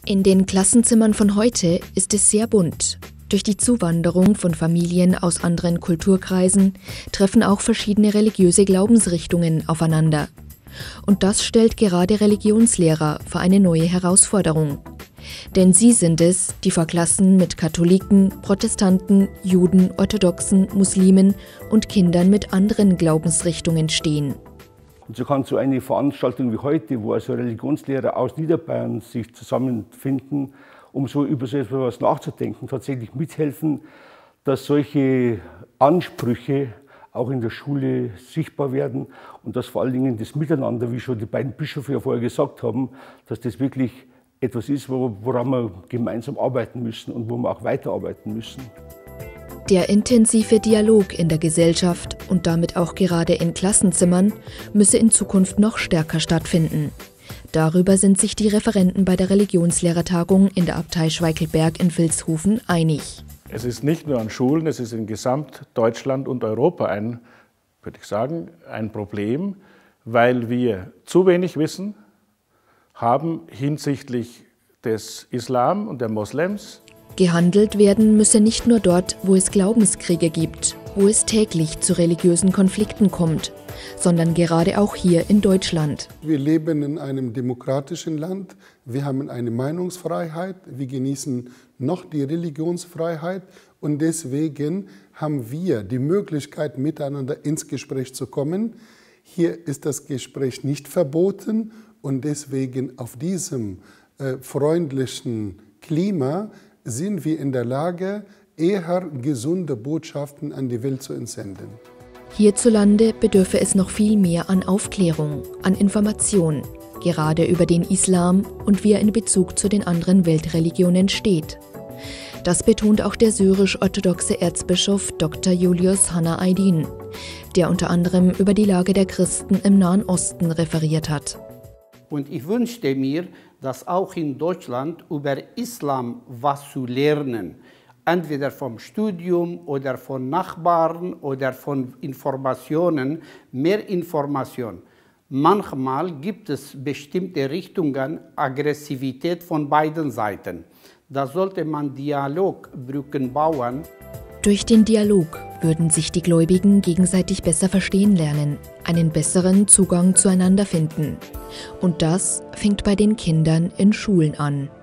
In den Klassenzimmern von heute ist es sehr bunt. Durch die Zuwanderung von Familien aus anderen Kulturkreisen treffen auch verschiedene religiöse Glaubensrichtungen aufeinander. Und das stellt gerade Religionslehrer vor eine neue Herausforderung. Denn sie sind es, die vor Klassen mit Katholiken, Protestanten, Juden, Orthodoxen, Muslimen und Kindern mit anderen Glaubensrichtungen stehen. Und so kann so eine Veranstaltung wie heute, wo also Religionslehrer aus Niederbayern sich zusammenfinden, um so über so etwas nachzudenken, tatsächlich mithelfen, dass solche Ansprüche auch in der Schule sichtbar werden und dass vor allen Dingen das Miteinander, wie schon die beiden Bischöfe ja vorher gesagt haben, dass das wirklich etwas ist, woran wir gemeinsam arbeiten müssen und wo wir auch weiterarbeiten müssen. Der intensive Dialog in der Gesellschaft und damit auch gerade in Klassenzimmern müsse in Zukunft noch stärker stattfinden. Darüber sind sich die Referenten bei der Religionslehrertagung in der Abtei Schweichelberg in Vilshofen einig. Es ist nicht nur an Schulen, es ist in Gesamtdeutschland und Europa würde ich sagen, ein Problem, weil wir zu wenig Wissen haben hinsichtlich des Islam und der Moslems. Gehandelt werden müsse nicht nur dort, wo es Glaubenskriege gibt, wo es täglich zu religiösen Konflikten kommt, sondern gerade auch hier in Deutschland. Wir leben in einem demokratischen Land, wir haben eine Meinungsfreiheit, wir genießen noch die Religionsfreiheit und deswegen haben wir die Möglichkeit, miteinander ins Gespräch zu kommen. Hier ist das Gespräch nicht verboten und deswegen auf diesem freundlichen Klima sind wir in der Lage, eher gesunde Botschaften an die Welt zu entsenden. Hierzulande bedürfe es noch viel mehr an Aufklärung, an Information, gerade über den Islam und wie er in Bezug zu den anderen Weltreligionen steht. Das betont auch der syrisch-orthodoxe Erzbischof Dr. Julius Hanna Aydin, der unter anderem über die Lage der Christen im Nahen Osten referiert hat. Und ich wünschte mir, dass auch in Deutschland über Islam was zu lernen, entweder vom Studium oder von Nachbarn oder von Informationen, mehr Information. Manchmal gibt es bestimmte Richtungen, Aggressivität von beiden Seiten. Da sollte man Dialogbrücken bauen. Durch den Dialog würden sich die Gläubigen gegenseitig besser verstehen lernen, einen besseren Zugang zueinander finden. Und das fängt bei den Kindern in Schulen an.